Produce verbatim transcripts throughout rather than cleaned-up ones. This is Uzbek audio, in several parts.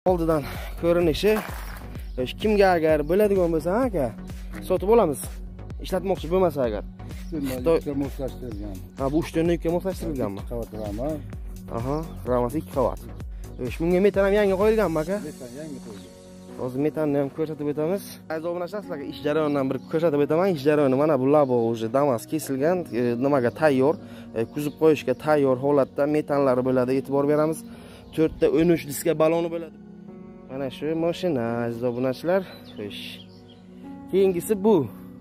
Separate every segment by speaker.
Speaker 1: oldidan ko'rinishi. Kimga agar bo'ladigan bo'lsa, aka, sotib olamiz. Ishlatmoqchi bo'lmasa agar.
Speaker 2: Xitoyga moslashtirilgan.
Speaker 1: Ha, bu uchtadan ikkiga moslashtirilganmi?
Speaker 2: Qavat rama.
Speaker 1: Aha, ramasi ikki qavat. Bunga metan ham yangi qo'yilganmi, aka?
Speaker 2: Metan yangi qo'yilgan.
Speaker 1: Hozir metanni ham ko'rsatib o'tamiz. Aziz obunachilar, sizlarga ish jarayonidan bir ko'rsatib o'taman. Ish jarayoni mana bu labo уже Damas kesilgan, nimaga tayyor, kuzib qo'yishga tayyor holatda metanlari bo'ladi, e'tibor beramiz. to'rtta o'n uch diska baloni bo'ladi. Mana shu mashina aziz obunachilar. Xo'sh. Keyingisi bu.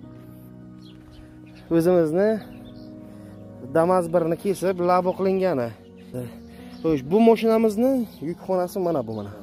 Speaker 1: O'zimizni Damas birini kesib labo qilingani. Xo'sh, bu mashinamizni yukxonasi mana bu mana.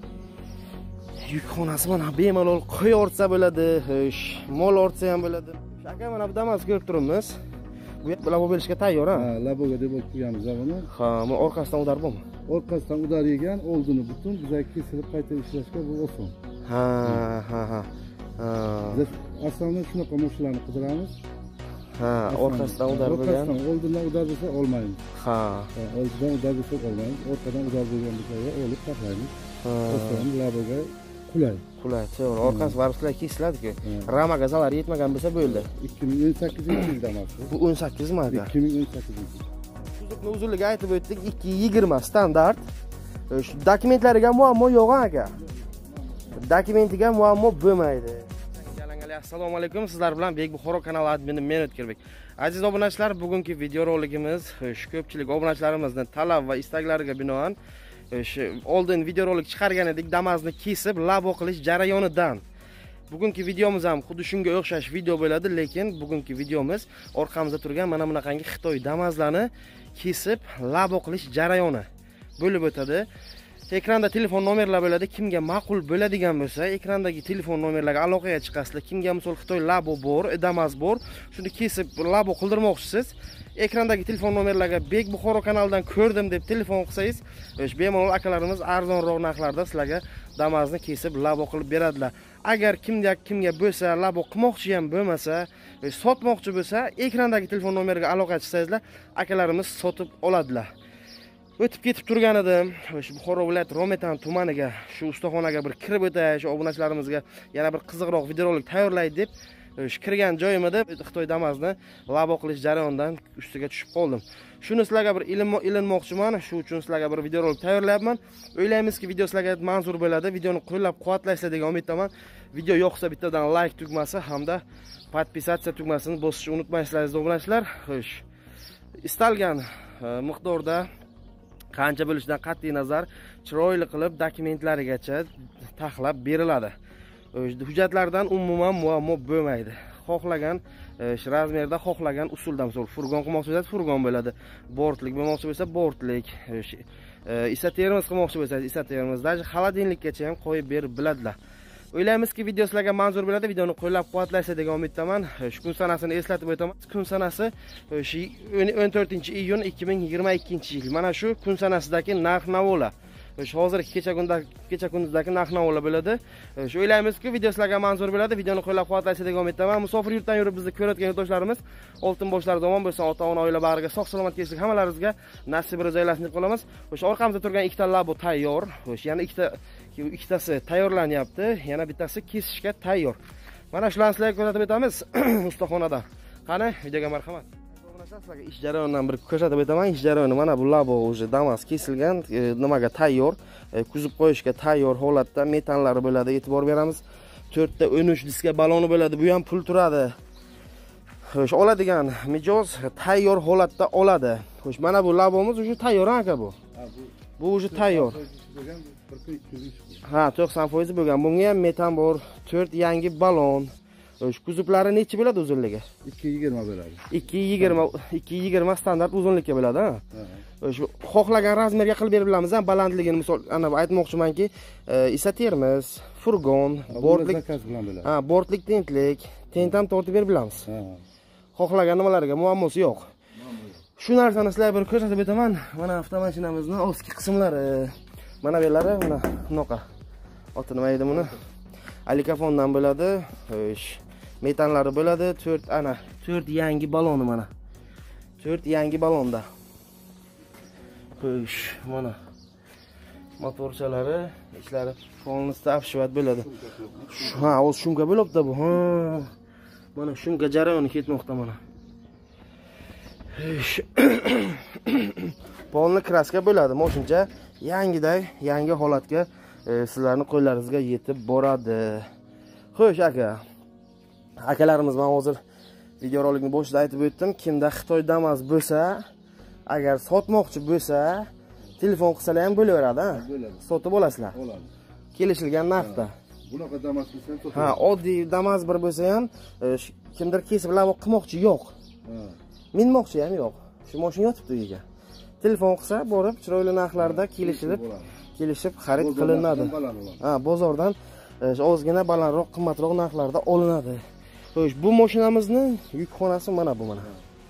Speaker 1: Yukxonasi mana bemalol qo'y ortsa bo'ladi, xo'sh, mol ortsa ham bo'ladi. Aka, mana bu Damas ko'rib turibmiz. Bu labo bo'lishga tayyor, ha?
Speaker 2: Ha, laboga deb qo'yganmiz buni.
Speaker 1: Ha, bu orqasidan udar bo'lmi?
Speaker 2: Orqasidan udar yegan, oldini butun bizga kesilib qayta ishlashga bu oson.
Speaker 1: Ha, ha, ha. Ha.
Speaker 2: Biz aslida shunaqa mashinalarni qidiramiz.
Speaker 1: Ha, orqasidan udar bo'lgan.
Speaker 2: Orqasidan oldindan udar bo'lsa olmaymiz.
Speaker 1: Ha.
Speaker 2: Oldindan udar bo'lsa olmaymiz. Orqadan udar bo'lgan bo'lsa olib tashlaymiz. Ha. Orqadan laboga qulay.
Speaker 1: Qulay, to'g'ri. Orqasi baribsizlar kesiladi-ku. Ramaga zarar yetmagan bo'lsa bo'ldi.
Speaker 2: ikki ming o'n sakkizinchi yilda emas.
Speaker 1: Bu o'n sakkizmi aka?
Speaker 2: ikki ming o'n sakkizinchi yil.
Speaker 1: Kuzovni uzunligi aytib o'tdik, ikki ming yigirma standart. Shu dokumentlariga muammo yo'q aka. Dokumentiga muammo bo'lmaydi. Assalomu alaykum, sizlar bilan Bek Buxoro kanali admini men O'tkirbek. Aziz obunachilar, bugungi video roligimiz shu ko'pchilik obunachilarimizning talab va istaklariga binoan shu oldin video rolik chiqargan edik, Damasni kesib labo qilish jarayonidan. Bugungi videomiz ham xuddi shunga o'xshash video bo'ladi, lekin bugungi videomiz orqamizda turgan mana bunaqangi Xitoy Damaslarni kesib labo qilish jarayoni bo'lib o'tadi. Ekranda telefon nomerlar bo'ladi. Kimga ma'qul bo'ladigan bo'lsa, ekrandagi telefon nomerlarga aloqaga chiqasizlar. Kimga misol Xitoy labo bor, Damas bor, shuni kesib labo qildirmoqchisiz, ekrandagi telefon nomerlarga Bek Buxoro kanalidan ko'rdim deb telefon qilsangiz, o'sha bemalol akalarimiz arzonroq narxlarda sizlarga Damasni kesib labo qilib beradilar. Agar kimga kimga bo'lsa, labo qilmoqchi ham bo'lmasa, sotmoqchi bo'lsa, ekrandagi telefon nomeriga aloqaga chiqsangizlar, akalarimiz sotib oladilar. O'tib ketib turgan edim. Shu Buxoro viloyati Rometan tumaniga, shu ustaxonaga bir kirib o'tay, shu obunachilarimizga yana bir qiziqroq videorolik tayyorlaydi deb, shu kirgan joyim edi. Xitoy Damasni labo qilish jarayonidan ustiga tushib qoldim. Shuni sizlarga bir ilinmoqchiman, shu uchun sizlarga bir videorolik tayyorlayapman. O'ylaymizki, video sizlarga manzur bo'ladi. Videoni qo'llab-quvvatlaysizlar degan umiddaman. Video yoqsa bittadan like tugmasi hamda podpisatsiya tugmasini bosishni unutmaysizlar aziz obunachilar. Xo'sh. Istalgan miqdorda qancha bo'lishidan qat'iy nazar chiroyli qilib dokumentlarigacha taxlab beriladi. Hujjatlardan umuman muammo bo'lmaydi. Xohlagan razmerda, xohlagan usulda, misol furgon qilmoqchi bo'lsa, furgon bo'ladi. Bortlik bo'lmoqchi bo'lsa, bortlik. Isatermiz qilmoqchi bo'lsa, isatermizda xolodilnikgacha ham qo'yib berib biladilar. O'ylaymizki, video sizlarga manzur bo'ladi. Videoni qo'llab-quvvatlaysiz degan umiddaman. Shu kun sanasini eslatib o'taman. Kun sanasi o'n to'rtinchi iyun ikki ming yigirma ikkinchi yil. Mana shu kun sanasidagi narx-navolar. Shu hozirgi kecha kunda kecha kunduzdagi narx-navolar bo'ladi. Shu o'ylaymizki, video sizlarga manzur bo'ladi. Videoni qo'llab-quvvatlaysiz degan umiddaman. Musofir yurtdan yurib bizni ko'rayotgan yurtdoshlarimiz, oltin boshlar omon bo'lsin, ota-ona, oila bag'riga sog'-salomat kelsin, hammalaringizga nasib joylashsin deb qolamiz. O'sha orqamizda turgan ikkita labo tayyor. O'sha yana ikkita ikkitasi tayyorlanyapti, yana bittasi kesishga tayyor. Mana shularni sizlarga ko'rsatib o'tamiz ustaxonadan. Qani, videoga marhamat. Sizlarga ish jarayonidan bir ko'rsatib o'taman. Ish jarayoni mana bu labo уже Damas kesilgan, nimaga tayyor, kuzib qo'yishga tayyor holatda metanlari bo'ladi, e'tibor beramiz. to'rtta o'n uch diska baloni bo'ladi. Bu ham pul turadi. Xo'sh, oladigan mijoz tayyor holatda oladi. Xo'sh, mana bu labomiz уже tayyor aka bu. Bu уже tayyor. Ha, to'qson foiz bo'lgan. Bunga ham metan bor, to'rt yangi balon. O'sh kuzublari necha bo'ladi uzunligi?
Speaker 2: ikki ming yigirma bo'ladi.
Speaker 1: ikki ming yigirma ikki ming yigirma standart uzunlikka bo'ladi, ha? O'sh xohlagan razmerga qilib berib bilamiz, ha, balandligini misol ana aytmoqchimanki, isatermiz, furgon, bortlik
Speaker 2: bilan bo'ladi.
Speaker 1: Ha, bortlik, tentlik, tent ham tortib berib bilamiz. Ha. Xohlagan nimalarga muammosi yo'q. Shu narsani sizlarga bir ko'rsatib o'taman. Mana avtomashinamizning ostki qismlari, mana bu yerlari, mana bunaqa. Oti nima edi buni? Alikafondan bo'ladi. Xo'sh. Metanlari bo'ladi. to'rt ana, to'rt yangi baloni mana. to'rt yangi balonda. Xo'sh, mana. motorchalari ishlari polностью обшивать bo'ladi. Ha, o'z shumka bo'libdi bu. Ha. Mana shumka jarayoni ketmoqda mana. Polni kraska bo'ladi. Moshincha yangiday, yangi holatga e, sizlarning qo'llaringizga yetib boradi. Xo'sh aka. Akalarimiz men hozir videorolikni boshida aytib o'tdim, kimda Xitoy Damas bo'lsa, agar sotmoqchi bo'lsa, telefon qilsalar ham bo'laveradi, ha? Bo'ladi. Sotib olasizlar. Bo'ladi. Kelishilgan narxda.
Speaker 2: Bunaqa Damas bo'lsa ham sotib.
Speaker 1: Ha, oddiy Damas bir bo'lsa ham, kimdir kesib lavo qilmoqchi yo'q. Ha. Minmoqchi ham yo'q. Shu mashina yotibdi uyga. Telefon qilsa, borib chiroyli narxlarda kelishilib, kelishib xarid qilinadi. Ha, bozordan ozgina balandroq, qimmatroq narxlarda olinadi. Xo'sh, bu mashinamizni yukxonasi mana bu mana.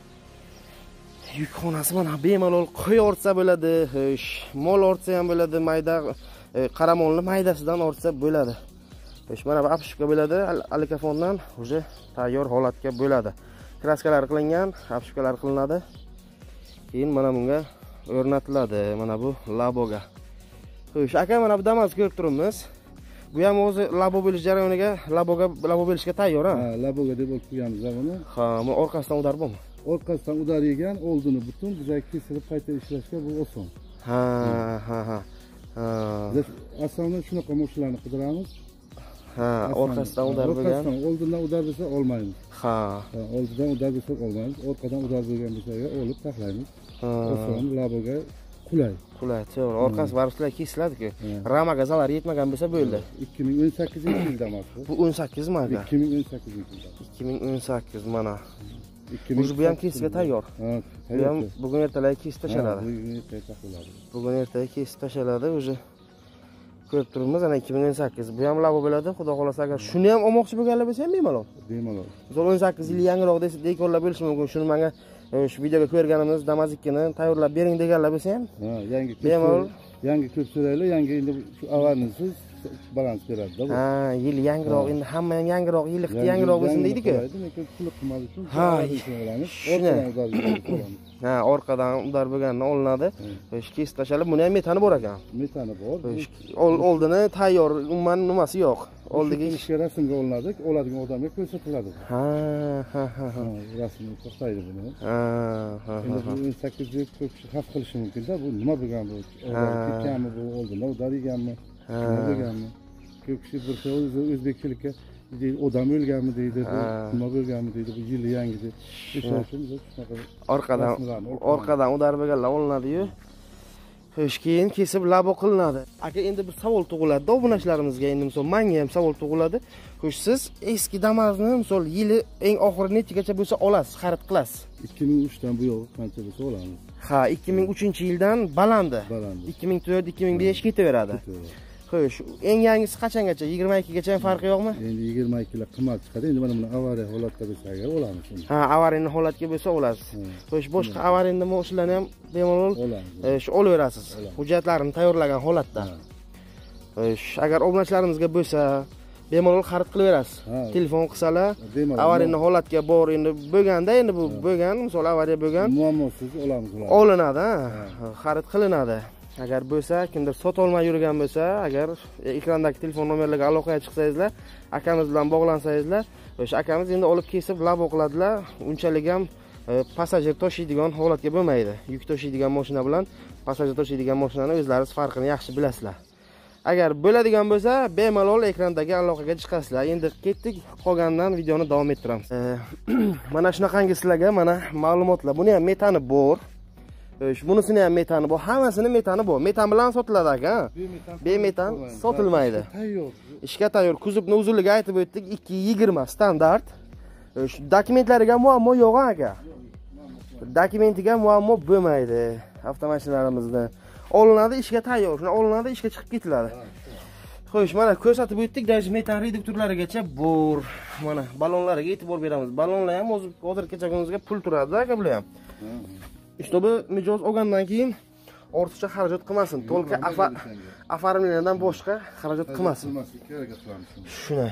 Speaker 1: Yukxonasi mana bemalol qo'y ortsa bo'ladi. Xo'sh, mol ortsa ham bo'ladi, mayda qaramolni maydasidan ortsa bo'ladi. Xo'sh, mana bu apshipka bo'ladi, alikafondan уже tayyor holatga bo'ladi. Kraskalar qilingan, apshipkalar qilinadi. Keyin mana bunga o'rnatiladi, mana bu laboga. Xo'sh, aka mana bu Damas ko'rib turibmiz. Bu ham o'zi labo bo'lish jarayoniga, laboga labo bo'lishga tayyor, ha?
Speaker 2: Ha, laboga deb olib qo'yganmiz buni.
Speaker 1: Ha, bu orqasidan udar bormi?
Speaker 2: Orqasidan udar yegan, oldini butun bizga kesirib qayta ishlashga bu oson.
Speaker 1: Ha, ha, ha. Ha.
Speaker 2: Biz asosan shunaqa mashinalarni qidiramiz.
Speaker 1: Ha, orqasidan udar bo'lgan.
Speaker 2: Orqasidan oldindan udar bo'lsa olmaymiz.
Speaker 1: Ha.
Speaker 2: Oldidan udar bo'lsa olmaymiz. Orqadan udar bo'lgan bo'lsa olib tashlaymiz. Ha. Oson laboga qulay.
Speaker 1: Qulay, to'g'ri. Orqasi baribsizlar kesiladi-ku. Ramaga zarar yetmagan bo'lsa bo'ldi.
Speaker 2: ikki ming o'n sakkizinchi yilda emas bu.
Speaker 1: Bu o'n sakkizmi aka?
Speaker 2: ikki ming o'n sakkizinchi yilda.
Speaker 1: ikki ming o'n sakkiz mana. Bu ham kesishga tayyor. Ha, bu ham bugun ertalab kesib tashaladi.
Speaker 2: Bugun ertaga tashaladi.
Speaker 1: Bugun ertaga kesib tashaladi, o'zi ko'rib turibmiz, ana ikki ming o'n sakkiz. Bu ham labo bo'ladi, xudo xolasa agar shuni ham olmoqchi bo'lganlar bo'lsa ham bemalol.
Speaker 2: Bemalol.
Speaker 1: Misol o'n sakkiz yil yangiroq desa, dekorlar bo'lishi mumkin. Shuni menga shu videoga ko'rganimiz Damas ikkini tayyorlab bering deganlar bo'lsa ham,
Speaker 2: ha, yangi
Speaker 1: bemalol,
Speaker 2: yangi ko'p so'raylar, yangi endi shu avarnisiz balans beradi-da bu.
Speaker 1: Ha, yil yangiroq, endi hamma ham yangiroq, yil yangiroq bo'lsin deydi-ku. Ha, ha, orqadan udar bo'lganini olinadi. Xo'sh, kesib tashalib, buni ham metani bor ekan.
Speaker 2: Metani bor.
Speaker 1: Oldini tayyor, umuman nimasi yo'q. Oldiga
Speaker 2: ishga rasmga olinadi, oladigan odamga ko'rsatiladi.
Speaker 1: Ha, ha, ha, ha.
Speaker 2: Rasmni to'xtaydi buni.
Speaker 1: Ha, ha, ha.
Speaker 2: Endi bu o'n sakkiz yil ko'p kishi xavf qilishi mumkin-da, bu nima bo'lgan bu? Ketganmi bu, oldindan udar yeganmi? Nima bo'lganmi? Ko'p kishi bir xil o'zbekchilikka deydi, odam o'lganmi deydi, nima bo'lganmi deydi, bu yili yangi deb. O'sha uchun biz shunaqa
Speaker 1: orqadan orqadan udar bo'lganlar olinadi-yu. Xo'sh, keyin kesib labo qilinadi. Aka, endi bir savol tug'iladi-da obunachilarimizga, endi misol menga ham savol tug'iladi. Xo'sh, siz eski Damas'ni misol yili eng oxiri nechigacha bo'lsa olasiz, xarid qilasiz?
Speaker 2: ikki ming uch dan bu yoq qancha bo'lsa olamiz.
Speaker 1: Ha, ikki ming uchinchi yildan balandi.
Speaker 2: Balandi.
Speaker 1: ikki ming to'rt ikki ming besh ketaveradi. Xo'sh, eng yangisi qachongacha? yigirma ikkigacha ham farqi yo'qmi?
Speaker 2: Endi yigirma ikkilar qimmat chiqadi. Endi mana buni avariya holatda bo'lsa agar olamiz.
Speaker 1: Ha, avariya holatga bo'lsa olasiz. Xo'sh, boshqa avariya mashinlarni ham bemalol shu olaverasiz. Hujjatlarini tayyorlagan holatda. Xo'sh, agar obunachilarimizga bo'lsa, bemalol xarid qilaverasiz. Telefon qilsalar, avariya holatga bor, endi bo'lganda, endi bu bo'lgan, misol avariya bo'lgan,
Speaker 2: muammosiz olamiz.
Speaker 1: Olinadi, xarid qilinadi. Agar bo'lsa, kimdir sota olmay yurgan bo'lsa, agar ekrandagi telefon nomerlariga aloqaga chiqsangizlar, akamiz bilan bog'lansangizlar, o'sha akamiz endi olib kesib labo qiladilar. Unchalik ham passajir toshiydigan holatga bo'lmaydi. Yuk toshiydigan mashina bilan passajir toshiydigan mashinani o'zlaringiz farqini yaxshi bilasizlar. Agar bo'ladigan bo'lsa, bemalol ekrandagi aloqaga chiqasizlar. Endi ketdik, qolgandan videoni davom ettiramiz. Mana shunaqangi sizlarga mana ma'lumotlar. Buni ham metani bor. Bunisini ham metani bor, hammasini metani bor. Metan bilan sotiladi aka. Bemetan sotilmaydi.
Speaker 2: Tayyor.
Speaker 1: Ishga tayyor. Kuzovni uzunligi aytib o'tdik, ikki yigirma standart. Shu dokumentlariga muammo yo'q aka. Dokumentiga muammo bo'lmaydi avtomashinalarimizda. Olinadi, ishga tayyor. Shuni olinadi, ishga chiqib ketiladi. Xo'sh, mana ko'rsatib o'tdik, даже metan reduktorlarigacha bor. Mana balonlariga e'tibor beramiz. Balonlar ham o'zi hozirgacha kunimizga pul turadi aka bular ham. Чтобы mijoz olgandan keyin ortiqcha xarajat qilmasin. To'lqa afarmlardan boshqa xarajat qilmasin. Shuna.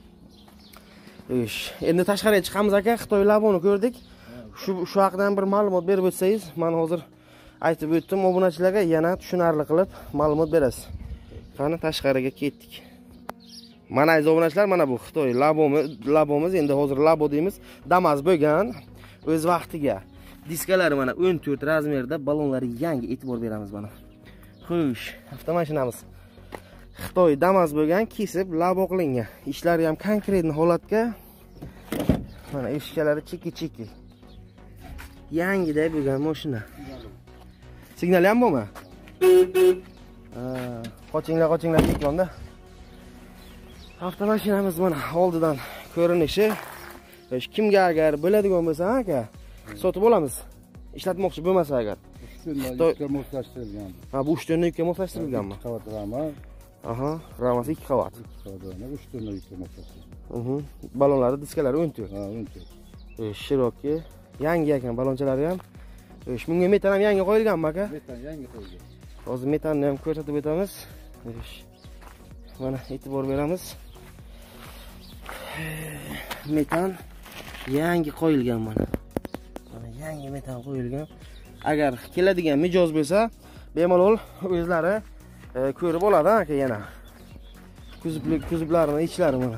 Speaker 1: Ish, endi tashqariga chiqamiz aka, Xitoy laboni ko'rdik. Shu shu haqida ham bir ma'lumot berib o'tsangiz, men hozir aytib o'tdim, obunachilarga yana tushunarli qilib ma'lumot berasiz. Qani tashqariga ketdik. Mana aziz obunachilar, mana bu Xitoy labomiz, labomiz endi hozir labo deymiz, Damas bo'lgan. O'z vaqtiga diskalari mana o'n to'rt razmerda, ballonlari yangi, e'tibor beramiz mana. Xo'sh, avtomashinamiz Xitoy Damas bo'lgan, kesib labo qilingan. Ishlari ham konkretni holatga. Mana eshikkalari cheki-cheki. Yangiday bo'lgan mashina. Signal ham bormi? Ha, qochinglar, qochinglar ekranda. Avtomashinamiz mana oldidan ko'rinishi. Kimga agar bo'ladigan bo'lsa, aka, sotib olamiz. Ishlatmoqchi bo'lmasa agar.
Speaker 2: Xitoyga moslashtirilgan.
Speaker 1: Ha, bu uch tonna yukka moslashtirilganmi?
Speaker 2: Qavat rama.
Speaker 1: Aha, ramasi ikki qavat.
Speaker 2: uch tonna yukka moslashtirilgan.
Speaker 1: Mhm. Ballonlari, diskalari o'n to'rt.
Speaker 2: Ha, o'n to'rt.
Speaker 1: Shiroki, yangi ekan ballonlari ham. O'sh, bunga metan ham yangi qo'yilganmi aka?
Speaker 2: Metan yangi qo'yilgan.
Speaker 1: Hozir metanni ham ko'rsatib o'tamiz. Mana e'tibor beramiz. Metan yangi qo'yilgan mana. Mana yangi metan qo'yilgan. Agar keladigan mijoz bo'lsa, bemalol o'zlari e, ko'rib oladi aka yana. Kuzublik, kuzublarini ichlari mana.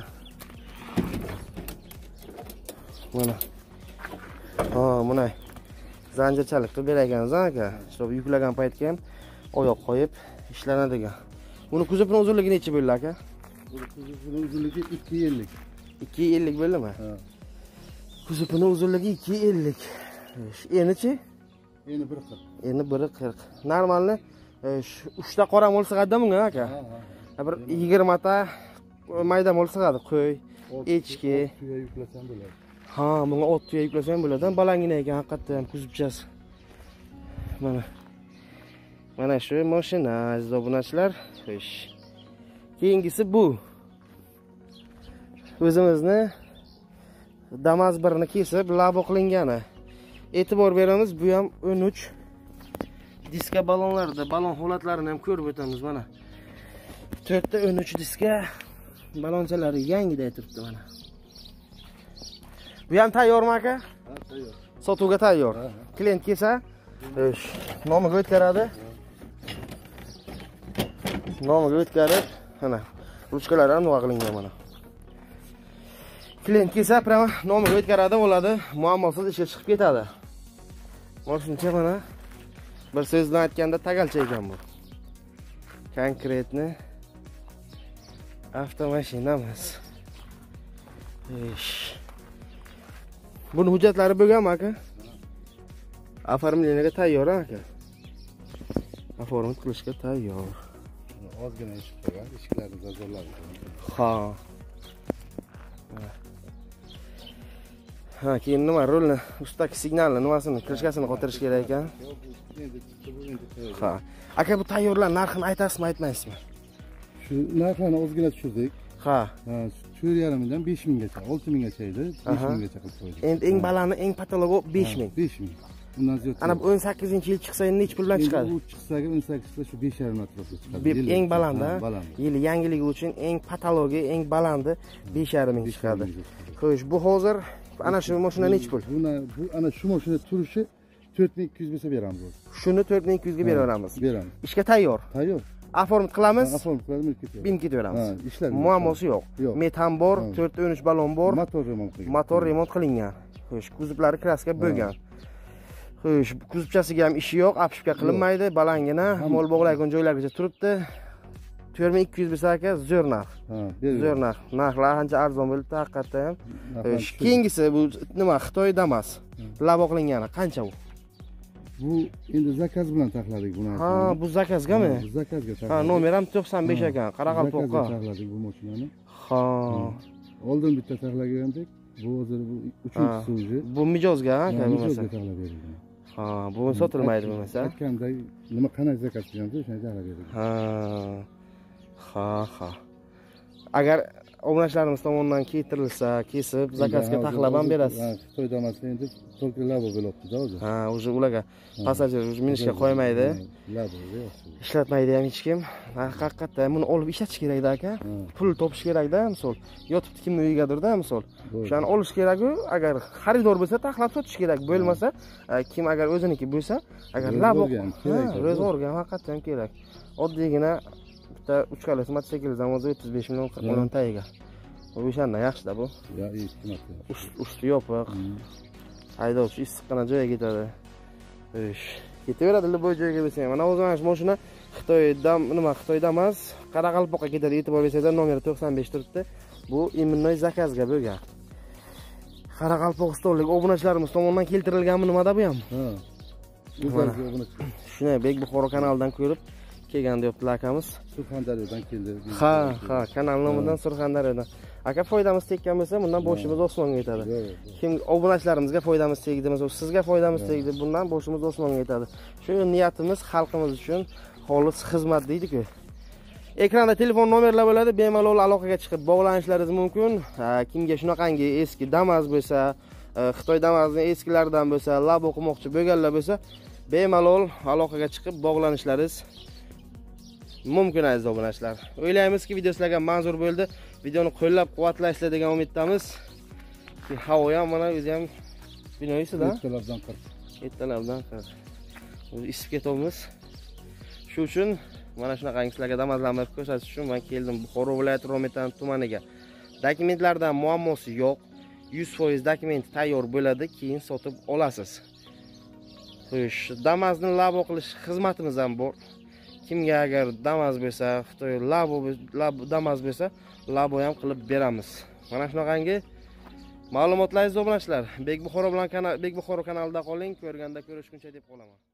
Speaker 1: Mana. Ha, mana zanjirchalik qilib berganmiz aka. Shu yuklagan paytga ham oyoq qo'yib ishlanadigan. Buni kuzubining uzunligi necha bo'ldi aka?
Speaker 2: Buni kuzubining uzunligi ikki ellik.
Speaker 1: ikki ellik bo'ldimi?
Speaker 2: Ha.
Speaker 1: Kuzubining uzunligi ikki ellik. Enichi?
Speaker 2: Eni bir qirq.
Speaker 1: Eni bir qirq. Normalni uch ta qora mol sig'adi bunga aka.
Speaker 2: Ha, ha.
Speaker 1: Bir yigirma ta mayda mol sig'adi, qo'y, echki.
Speaker 2: Tuya yuklasam bo'ladi.
Speaker 1: Ha, bunga ot tuya yuklasam bo'ladi. Balangina ekan haqiqatdan ham kuzubchasi. Mana. Mana shu mashina aziz obunachilar. Xo'sh. Keyingisi bu. O'zimizni Damas birini kesib labo qilingani. E'tibor beramiz, bu ham o'n uch diska ballonlarda, ballon holatlarini ham ko'rib o'tamiz mana. to'rt ta o'n uch diska ballonchalari yangiday turibdi mana. Bu ham tayyormi aka?
Speaker 2: Ha, tayyor.
Speaker 1: Sotuvga tayyor. Klient kelsa, o'sh, nomiga o'tkazadi. Nomiga o'tkazib, mana ruchkalari ham nima qilingan mana. Klient kelsa, prama nomiga o'tkazadi, bo'ladi, muammosiz ishga chiqib ketadi. Mashina mana bir so'z bilan aytganda tagalcha ekan bu. Konkretni avtomashinamiz. Ish. Buni hujjatlari bo'lganmi aka? Оформлениyaga tayyor aka. Оформить qilishga tayyor.
Speaker 2: Ozgina ish qo'ygan, eshiklarni zazorlab.
Speaker 1: Ha. Ha, keyin nima rolni, ustidagi signalni nimasini, krishkasini qotirish kerak ekan.
Speaker 2: Endi chiqdi bu, endi tayyor.
Speaker 1: Ha. Aka, bu tayyorlar narxini aytasizmi, aytmaysizmi?
Speaker 2: Shu narxlarni ozgina tushirdik.
Speaker 1: Ha.
Speaker 2: Ha, to'rt yarim mingdan besh minggacha, olti minggacha edi, besh minggacha qilib qo'ydik.
Speaker 1: Endi eng balani, eng patologi besh ming.
Speaker 2: besh ming. Bundan ziyod.
Speaker 1: Ana o'n sakkizinchi yil chiqsa endi nech pul bilan chiqadi?
Speaker 2: U chiqsaga o'n sakkiz chiqsa shu besh yarim atrofida chiqadi.
Speaker 1: Bep eng balandi,
Speaker 2: baland.
Speaker 1: Yili yangiligi uchun eng patologi, eng balandi besh yarim ming chiqadi. Xo'sh, bu hozir ana shu mashina nech pul?
Speaker 2: Buni bu ana shu mashina turishi to'rt ming ikki yuz bo'lsa beramiz.
Speaker 1: Shuni to'rt ming ikki yuz ga beraveramiz.
Speaker 2: Beramiz.
Speaker 1: Ishga tayyor.
Speaker 2: Tayyor.
Speaker 1: Oformit qilamiz.
Speaker 2: Oformit qilamiz, milk ketaveramiz.
Speaker 1: Bin ketaveramiz.
Speaker 2: Ha, ishlar.
Speaker 1: Muammosi yo'q. Metan bor, to'rt ta o'n uch ballon bor.
Speaker 2: Motor remont qilingan.
Speaker 1: Motor remont qilingan. Xo'sh, kuzublari kraska bo'lgan. Xo'sh, kuzubchasiga ham ishi yo'q, apshipka qilinmaydi, balangina, mol bog'laydigan joylargacha turibdi. to'rt ming ikki yuz bo'lsa aka, zo'r narx.
Speaker 2: Ha,
Speaker 1: zo'r narx. Narxlar ancha arzon bo'libdi haqiqatdan ham. Xo'sh, keyingisi bu nima? Xitoy Damas. Labo qilingani qancha bu?
Speaker 2: Bu endi zakaz bilan taxladik buni.
Speaker 1: Ha, bu zakazgami?
Speaker 2: Zakazga taxladik.
Speaker 1: Ha, nomer ham to'qson besh ekan, Qoraqalpoqqa.
Speaker 2: Zakazga taxladik bu mashinani.
Speaker 1: Ha.
Speaker 2: Oldin bitta taxlagandik. Bu hozir bu uchinchisi уже.
Speaker 1: Bu mijozga aka bo'lmasa.
Speaker 2: Mijozga taxlab berilgan.
Speaker 1: Ha, bu sotilmaydi bo'lmasa.
Speaker 2: Aytganday nima qanday zakaz qilgansa o'shani taxlab berilgan.
Speaker 1: Ha. Ha, ha. Agar obunachilarimiz tomonidan keltirilsa, kesib, zakazga taxlab ham berasiz.
Speaker 2: Ha, Xitoy damasida endi только labo bo'libdi-da o'zi.
Speaker 1: Ha, o'zi ularga passajir minishga qo'ymaydi.
Speaker 2: Labo
Speaker 1: Ishlatmaydi ham hech kim. Haqiqatda buni olib ishlatish kerak-da aka. Pul topish kerak-da, misol. Yotibdi kimning uyigadir-da, misol. O'shani olish kerak-ku, agar xaridor bo'lsa taxlab sotish kerak, bo'lmasa, kim agar o'ziniki bo'lsa, agar labo, ro'zg'orga ham haqiqatdan kerak. Oddiygina bitta uch kolesi mototsikldan o'zi o'ttiz besh million qirq million tagiga. O'shandan yaxshi-da bu.
Speaker 2: Ya, eshitmoqda.
Speaker 1: Usti yopiq. Haydovchi issiqqina joyga ketadi. Ish. Ketaveradi любой joyga bo'lsa ham. Mana o'zi mana shu mashina Xitoydan, nima, Xitoyda emas, Qoraqalpoqqa ketadi. E'tibor bersanglar, nomeri to'qson besh turibdi. Bu immuniy zakazga bo'lgan. Qoraqalpoq stollik obunachilarimiz tomonidan keltirilganmi nimada bu ham?
Speaker 2: Ha.
Speaker 1: Shuni Bek Buxoro kanalidan ko'rib kelgan deyaptilar akamiz.
Speaker 2: Surxondaryodan keldi.
Speaker 1: Ha, ha, kanal nomidan Surxondaryodan. Aka, foydamiz tekkan bo'lsa, bundan boshimiz osmonga yetadi. Kim obunachilarimizga foydamiz tegdi, masalan, sizga foydamiz tegdi, bundan boshimiz osmonga yetadi. Shu niyatimiz xalqimiz uchun xolis xizmat deydi-ku. Ekranda telefon nomerlar bo'ladi, bemalol aloqaga chiqib bog'lanishlaringiz mumkin. Kimga shunaqangi eski Damas bo'lsa, Xitoy Damasning eskilaridan bo'lsa, lab o'qimoqchi bo'lganlar bo'lsa, bemalol aloqaga chiqib bog'lanishlaringiz mumkin aziz obunachilar. O'ylaymizki, video sizlarga manzur bo'ldi. Videoni qo'llab-quvvatlaysizlar degan umiddamiz. Havo ham mana o'zi ham binoyisi-da.
Speaker 2: Ertalabdan qirq.
Speaker 1: Ertalabdan qirq. O'zi isib ketamiz. Shu uchun mana shunaqangi sizlarga damazlarni ko'rsatish uchun men keldim Buxoro viloyati Romitan tumaniga. Dokumentlardan muammosi yo'q. yuz foiz dokument tayyor bo'ladi, keyin sotib olasiz. Xo'sh, Damasni labo qilish xizmatimiz ham bor. Kimga agar Damas bo'lsa, Xitoy labo labo Damas bo'lsa, labo ham qilib beramiz. Mana shunaqangi ma'lumotlar obunachilar. Bek Buxoro bilan kanal Bek Buxoro kanalida qoling, ko'rganda ko'rishguncha deb qolaman.